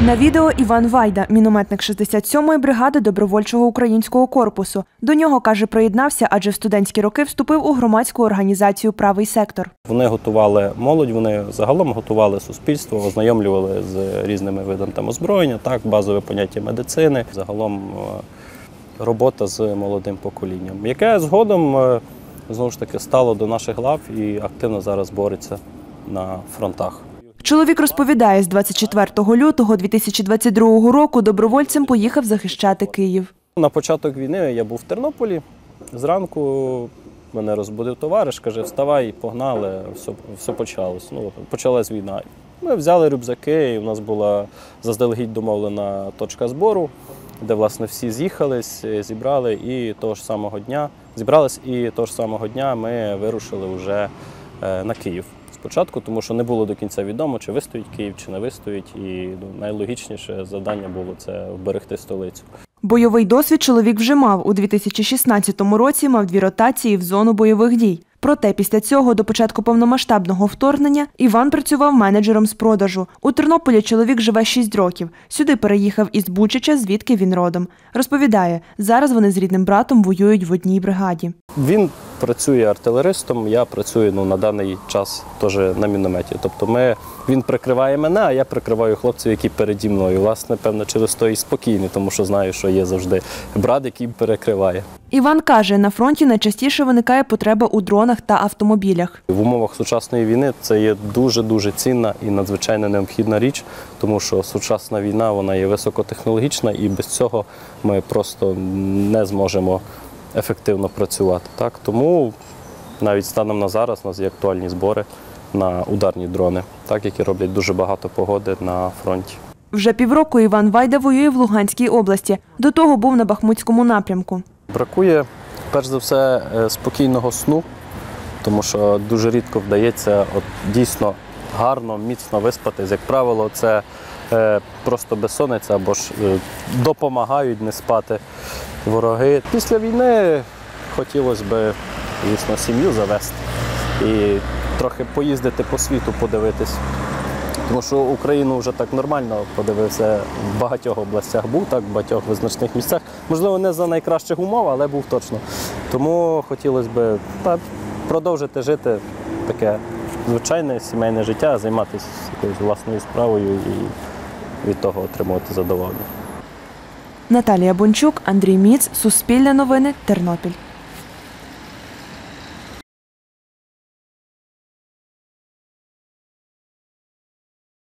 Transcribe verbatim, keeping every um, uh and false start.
На відео Іван Вайда, мінометник шістдесят сьомої бригади добровольчого українського корпусу. До нього, каже, приєднався, адже в студентські роки вступив у громадську організацію «Правий сектор». Вони готували молодь, вони загалом готували суспільство, ознайомлювали з різними видами там озброєння, так, базове поняття медицини, загалом робота з молодим поколінням, яке згодом, знову ж таки, стало до наших лав і активно зараз бореться на фронтах. Чоловік розповідає, з двадцять четвертого лютого дві тисячі двадцять другого року добровольцем поїхав захищати Київ. На початок війни я був в Тернополі. Зранку мене розбудив товариш, каже, вставай, погнали, все, все почалось. Ну, почалась війна. Ми взяли рюкзаки, і у нас була заздалегідь домовлена точка збору, де, власне, всі з'їхались, зібрали і того ж самого дня, зібрались, і того ж самого дня ми вирушили вже на Київ. Спочатку, тому що не було до кінця відомо, чи вистоїть Київ, чи не вистоїть. І ну, найлогічніше завдання було це вберегти столицю. Бойовий досвід чоловік вже мав. У дві тисячі шістнадцятому році мав дві ротації в зону бойових дій. Проте після цього, до початку повномасштабного вторгнення, Іван працював менеджером з продажу. У Тернополі чоловік живе шість років. Сюди переїхав із Бучача, звідки він родом. Розповідає, зараз вони з рідним братом воюють в одній бригаді. Він працює артилеристом, я працюю ну, на даний час теж на мінометі. Тобто ми, він прикриває мене, а я прикриваю хлопців, які переді мною. Власне, певно, через то і спокійний, тому що знаю, що є завжди брат, який перекриває. Іван каже, на фронті найчастіше виникає потреба у дронах та автомобілях. В умовах сучасної війни це є дуже-дуже цінна і надзвичайно необхідна річ, тому що сучасна війна, вона є високотехнологічна і без цього ми просто не зможемо ефективно працювати. Так? Тому навіть станом на зараз у нас є актуальні збори на ударні дрони, так, які роблять дуже багато погоди на фронті. Вже півроку Іван Вайда воює в Луганській області. До того був на Бахмутському напрямку. Бракує, перш за все, спокійного сну, тому що дуже рідко вдається от, дійсно гарно, міцно виспатись. Як правило, це е, просто безсонниця або ж е, допомагають не спати вороги. Після війни хотілося б, звісно, сім'ю завести і трохи поїздити по світу, подивитись. Тому що Україну вже так нормально подивився, в багатьох областях був, так, в багатьох визначних місцях. Можливо, не за найкращих умов, але був точно. Тому хотілося б та, продовжити жити таке звичайне сімейне життя, займатися якоюсь власною справою і від того отримувати задоволення. Наталія Бончук, Андрій Міц, Суспільне новини, Тернопіль.